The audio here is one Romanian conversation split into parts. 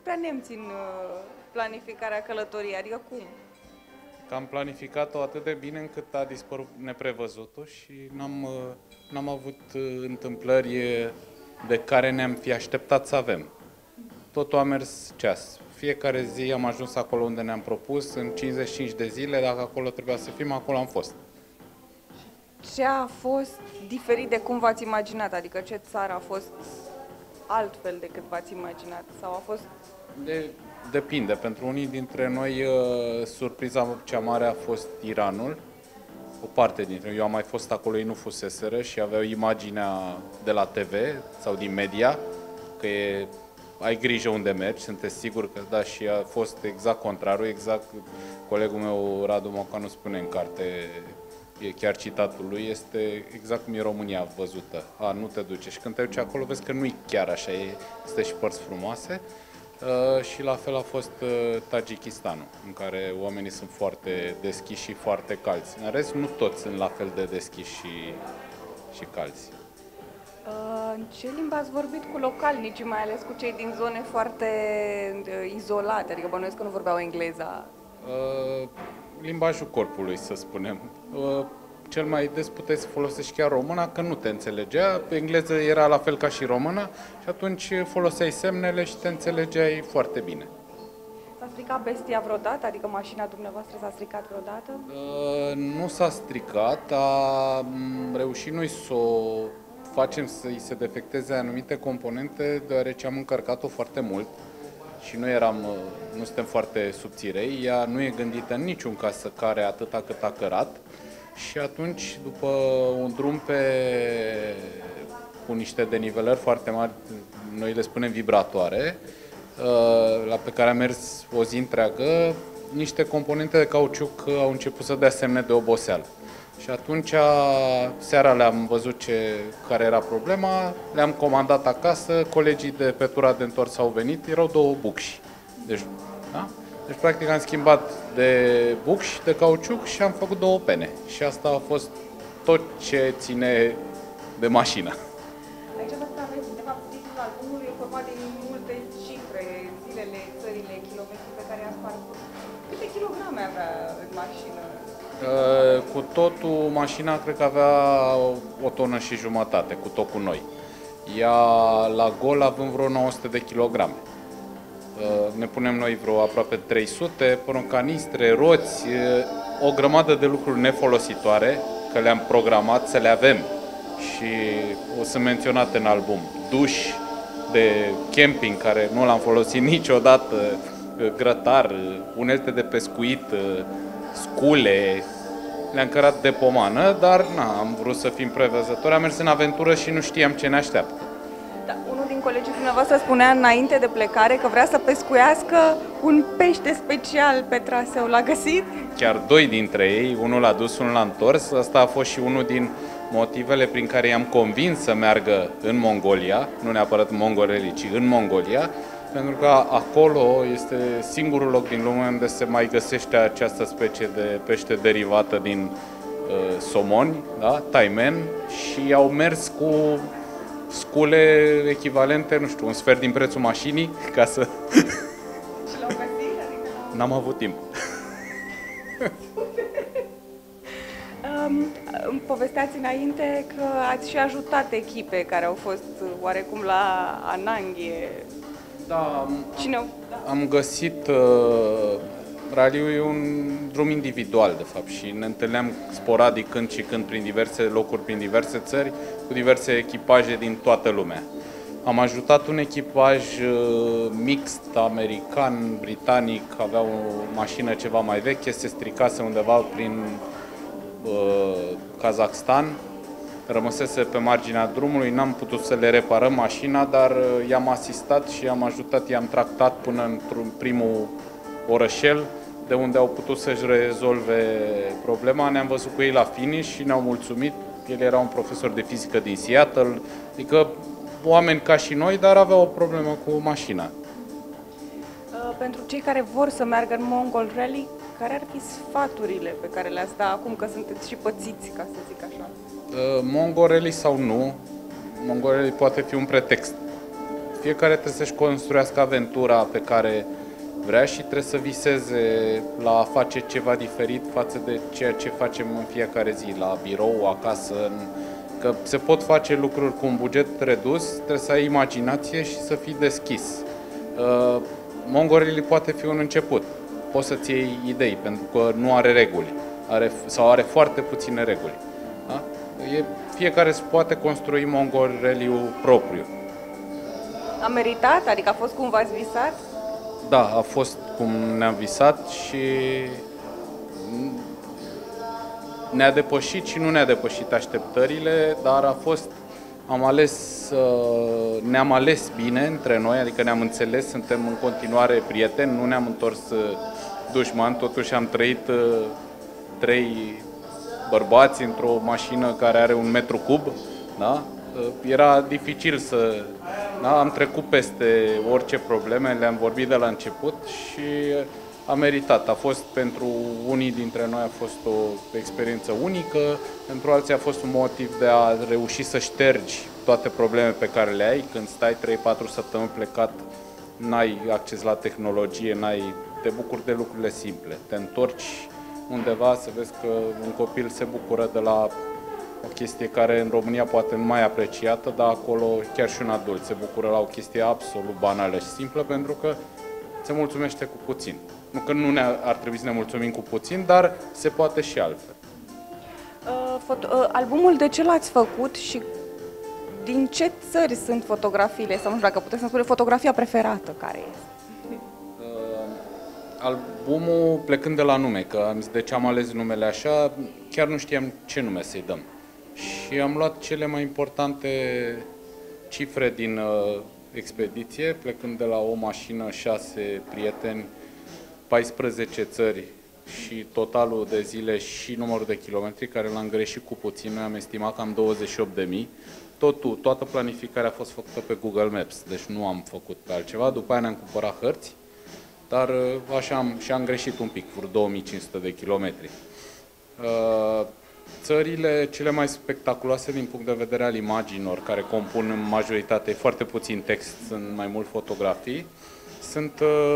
prea nemți în planificarea călătoriei, adică cum? Că am planificat-o atât de bine încât a dispărut neprevăzutul și n-am avut întâmplări de care ne-am fi așteptat să avem. Totul a mers ceas. Fiecare zi am ajuns acolo unde ne-am propus, în 55 de zile, dacă acolo trebuia să fim, acolo am fost. Ce a fost diferit de cum v-ați imaginat? Adică ce țară a fost altfel decât v-ați imaginat? Sau a fost... Depinde. Pentru unii dintre noi, surpriza cea mare a fost Iranul. O parte dintre noi. Eu am mai fost acolo, ei nu fuseseră și aveau imaginea de la TV sau din media, că ai grijă unde mergi, sunteți siguri că da, și a fost exact contrarul, exact colegul meu Radu Mocanu spune în carte, e chiar citatul lui, este exact cum e România văzută. Nu te duce. Și când te duci acolo vezi că nu e chiar așa, este și părți frumoase. Și la fel a fost Tajikistanul, în care oamenii sunt foarte deschiși și foarte calzi. În rest, nu toți sunt la fel de deschiși și calzi. În ce limbă ați vorbit cu localnicii, mai ales cu cei din zone foarte izolate? Adică bănuiesc că nu vorbeau engleza. Limbajul corpului, să spunem. Cel mai des puteai să folosești chiar româna, că nu te înțelegea. Engleză era la fel ca și româna și atunci foloseai semnele și te înțelegeai foarte bine. S-a stricat bestia vreodată? Adică mașina dumneavoastră s-a stricat vreodată? Nu s-a stricat, am reușit noi să o facem să-i se defecteze anumite componente, deoarece am încărcat-o foarte mult și nu suntem foarte subțirei. Ea nu e gândită în niciun caz să care atâta cât a cărat. Și atunci, după un drum cu niște denivelări foarte mari, noi le spunem vibratoare, la pe care a mers o zi întreagă, niște componente de cauciuc au început să dea semne de oboseală. Și atunci, seara le-am văzut care era problema, le-am comandat acasă, colegii de pe tura de întors au venit, erau 2 bucși. Deci, practic, am schimbat de bucși, de cauciuc și am făcut 2 pene. Și asta a fost tot ce ține de mașină. Aici aveți, de fapt, titlul albumului e format din multe cifre, zilele, țările, kilometri pe care i-ați parcurs. Câte kilograme avea în mașină? Cu totul, mașina cred că avea 1,5 tone, cu tot cu noi. Ea la gol având vreo 900 de kilograme. Ne punem noi vreo aproape 300, canistre, roți, o grămadă de lucruri nefolositoare, că le-am programat să le avem și o să menționate în album. Duș de camping, care nu l-am folosit niciodată, grătar, unelte de pescuit, scule, le-am cărat de pomană, dar am vrut să fim prevăzători, am mers în aventură și nu știam ce ne așteaptă. Da, unul din colegii dumneavoastră spunea înainte de plecare că vrea să pescuiască un pește special pe traseu. L-a găsit? Chiar 2 dintre ei, unul l-a dus, unul l-a întors. Asta a fost și unul din motivele prin care i-am convins să meargă în Mongolia, nu neapărat în Mongoleli, ci în Mongolia, pentru că acolo este singurul loc din lume unde se mai găsește această specie de pește derivată din somoni, da? Taimen, și au mers cu scule echivalente, nu știu, un sfert din prețul mașinii, ca să... Și l-au găsit? Adică n-am avut timp. Îmi povesteați înainte că ați și ajutat echipe care au fost oarecum la Ananghe. Da, Cine? am găsit... Raliul e un drum individual, de fapt, și ne întâlneam sporadic când și când prin diverse locuri, prin diverse țări, cu diverse echipaje din toată lumea. Am ajutat un echipaj mixt, american, britanic, avea o mașină ceva mai veche, se stricase undeva prin Kazakhstan, rămăsese pe marginea drumului, n-am putut să le reparăm mașina, dar i-am asistat și i-am ajutat, i-am tractat până în primul orășel, de unde au putut să-și rezolve problema. Ne-am văzut cu ei la finish și ne-au mulțumit. El era un profesor de fizică din Seattle, adică oameni ca și noi, dar aveau o problemă cu mașina. Pentru cei care vor să meargă în Mongol Rally, care ar fi sfaturile pe care le-ați da acum că sunteți și pățiți, ca să zic așa? Mongol Rally sau nu, Mongol Rally poate fi un pretext. fiecare trebuie să-și construiască aventura pe care vrea și trebuie să viseze la a face ceva diferit față de ceea ce facem în fiecare zi, la birou, acasă, că se pot face lucruri cu un buget redus, trebuie să ai imaginație și să fii deschis. Mongol Rally poate fi un început, poți să-ți iei idei, pentru că nu are reguli, are foarte puține reguli. Da? Fiecare își poate construi Mongol Rally-ul propriu. A meritat? Adică a fost cum v-ați visat? Da, a fost cum ne-am visat și ne-a depășit și nu ne-a depășit așteptările, dar ne-am ales bine între noi, adică ne-am înțeles, suntem în continuare prieteni, nu ne-am întors dușmani, totuși am trăit 3 bărbați într-o mașină care are 1 metru cub, da? Era dificil Da, am trecut peste orice probleme, le-am vorbit de la început și a meritat. A fost pentru unii dintre noi a fost o experiență unică, pentru alții a fost un motiv de a reuși să ștergi toate problemele pe care le ai. Când stai 3-4 săptămâni plecat, n-ai acces la tehnologie, te bucuri de lucrurile simple. Te întorci undeva să vezi că un copil se bucură de la o chestie care în România poate nu mai e apreciată, dar acolo chiar și un adult se bucură la o chestie absolut banală și simplă, pentru că se mulțumește cu puțin. Nu că nu ar trebui să ne mulțumim cu puțin, dar se poate și altfel. Albumul de ce l-ați făcut și din ce țări sunt fotografiile? Sau nu știu dacă puteți să spuneți fotografia preferată care este? Albumul, plecând de la nume, că am zis de ce am ales numele așa, chiar nu știam ce nume să-i dăm. Și am luat cele mai importante cifre din expediție, plecând de la o mașină, 6 prieteni, 14 țări și totalul de zile și numărul de kilometri, care l-am greșit cu puțin, noi am estimat cam 28.000. Toată planificarea a fost făcută pe Google Maps, deci nu am făcut pe altceva. După aia ne-am cumpărat hărți, dar așa am greșit un pic, vreo 2500 de kilometri. Țările cele mai spectaculoase din punct de vedere al imaginilor, care compun în majoritate foarte puțin text, sunt mai mult fotografii, sunt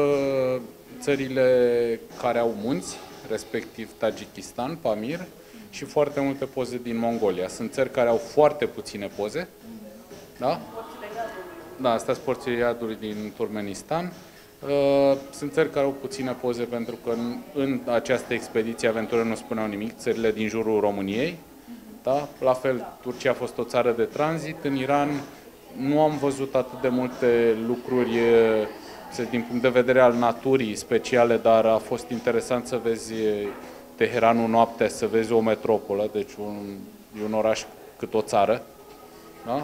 țările care au munți, respectiv Tajikistan, Pamir, și foarte multe poze din Mongolia. Sunt țări care au foarte puține poze, da? Da, astea sunt porțile iadului din Turkmenistan. Sunt țări care au puține poze pentru că în această expediție aventură nu spuneau nimic, țările din jurul României. Da? La fel, Turcia a fost o țară de tranzit. În Iran nu am văzut atât de multe lucruri din punct de vedere al naturii speciale, dar a fost interesant să vezi Teheranul noaptea, să vezi o metropolă, deci e un oraș cât o țară. Da?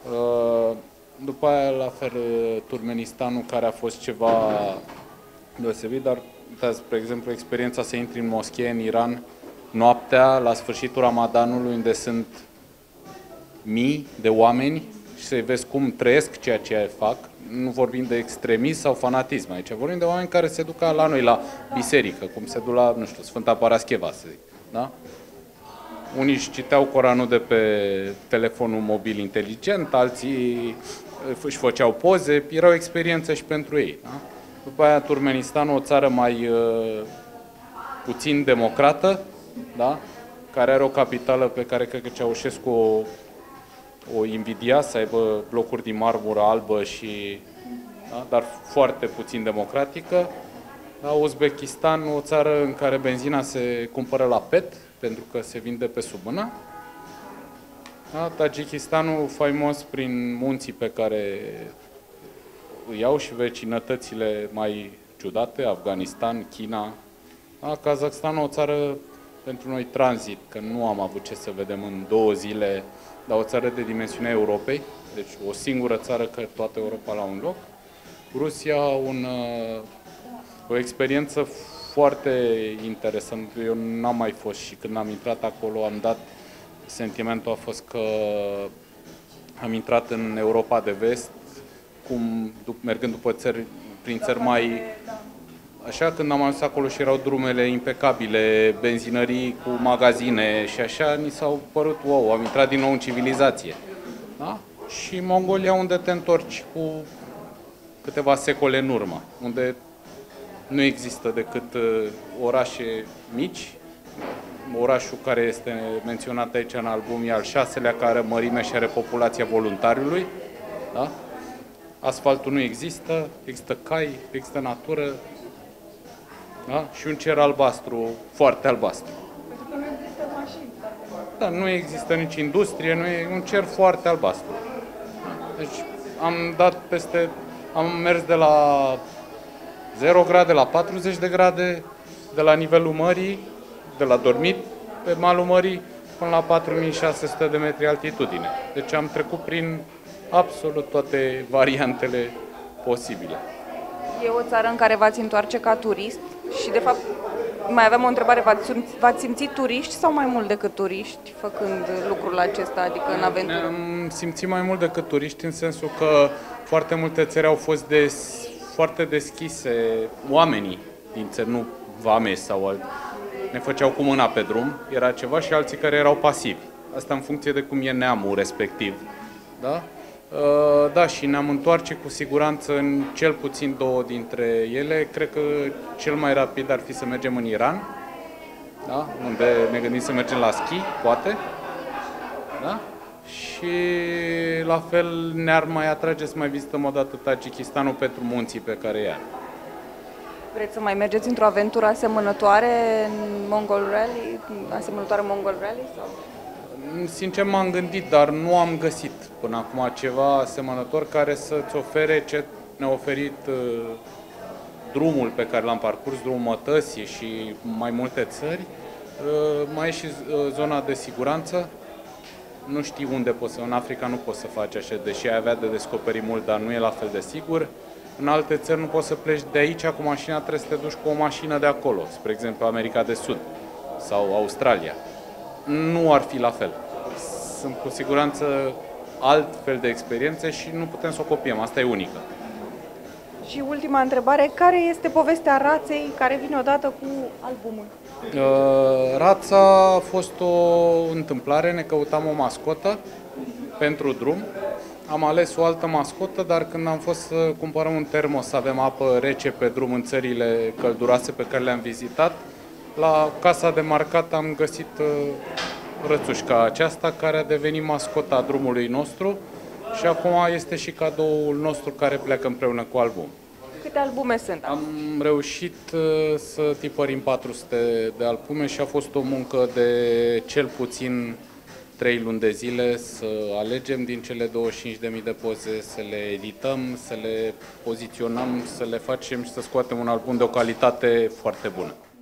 După aia, la fel, Turkmenistanul, care a fost ceva deosebit, dar, spre exemplu, experiența să intri în moschee în Iran noaptea, la sfârșitul Ramadanului, unde sunt mii de oameni și să-i vezi cum trăiesc ceea ce fac. Nu vorbim de extremism sau fanatism aici, vorbim de oameni care se duc la noi, la biserică, cum se duc la, nu știu, Sfânta Parascheva, să zic. Da? Unii își citeau Coranul de pe telefonul mobil inteligent, alții își făceau poze, era o experiență și pentru ei. Da? După aia Turkmenistanul, o țară mai puțin democrată, da? Care are o capitală pe care cred că Ceaușescu o invidia, să aibă blocuri din marmură albă, da? Dar foarte puțin democratică. Da? Uzbekistan, o țară în care benzina se cumpără la PET, pentru că se vinde pe sub mână. Da? Tajikistanul, faimos prin munții pe care îi au și vecinătățile mai ciudate, Afganistan, China. Da? Kazakhstanul, o țară pentru noi tranzit, că nu am avut ce să vedem în 2 zile, dar o țară de dimensiunea Europei, deci o singură țară că toată Europa la un loc. Rusia, o experiență foarte interesant. Eu n-am mai fost și când am intrat acolo sentimentul a fost că am intrat în Europa de vest, mergând după prin țări mai... Așa, când am ajuns acolo și erau drumele impecabile, benzinării cu magazine și așa, ni s-au părut, wow, am intrat din nou în civilizație. Da? Și Mongolia, unde te întorci cu câteva secole în urmă, unde nu există decât orașe mici. Orașul care este menționat aici în album e al 6-lea, care are mărime și are populația voluntariului. Da? Asfaltul nu există, există cai, există natură, da? Și un cer albastru, foarte albastru. Pentru că nu există mașini. Da, nu există nici industrie, nu e un cer foarte albastru. Deci am mers de la 0 grade la 40 de grade, de la nivelul mării, de la dormit pe malul mării, până la 4600 de metri altitudine. Deci am trecut prin absolut toate variantele posibile. E o țară în care v-ați întoarce ca turist și, de fapt, mai aveam o întrebare. V-ați simțit turiști sau mai mult decât turiști făcând lucrul acesta, adică în aventură? Ne-am simțit mai mult decât turiști în sensul că foarte multe țări au fost foarte deschise, oamenii din țări, nu vame sau alt. Ne făceau cu mâna pe drum, era ceva, și alții care erau pasivi. Asta în funcție de cum e neamul respectiv. Da? Da, și ne-am întoarce cu siguranță în cel puțin 2 dintre ele. Cred că cel mai rapid ar fi să mergem în Iran, da? Unde ne gândim să mergem la schi, poate. Da? Și la fel ne-ar mai atrage să mai vizităm o dată Tajikistanul pentru munții pe care e. Vreți să mai mergeți într-o aventură asemănătoare în Mongol Rally, asemănătoare Mongol Rally? Sau? Sincer m-am gândit, dar nu am găsit până acum ceva asemănător care să-ți ofere ce ne-a oferit drumul pe care l-am parcurs, drumul mătăsii și mai multe țări. Mai e și zona de siguranță. Nu știi unde poți să, în Africa nu poți să faci așa, deși ai avea de descoperit mult, dar nu e la fel de sigur. În alte țări nu poți să pleci de aici cu mașina, trebuie să te duci cu o mașină de acolo, spre exemplu America de Sud sau Australia. Nu ar fi la fel. Sunt cu siguranță alt fel de experiențe și nu putem să o copiem, asta e unică. Și ultima întrebare, care este povestea raței care vine odată cu albumul? Rața a fost o întâmplare, ne căutam o mascotă pentru drum. Am ales o altă mascotă, dar când am fost să cumpărăm un termos să avem apă rece pe drum în țările călduroase pe care le-am vizitat, la casa de marcat am găsit rățușca aceasta, care a devenit mascota drumului nostru și acum este și cadoul nostru care pleacă împreună cu album. Câte albume sunt? Am reușit să tipărim 400 de albume și a fost o muncă de cel puțin 3 luni de zile să alegem din cele 25.000 de poze, să le edităm, să le poziționăm, să le facem și să scoatem un album de o calitate foarte bună.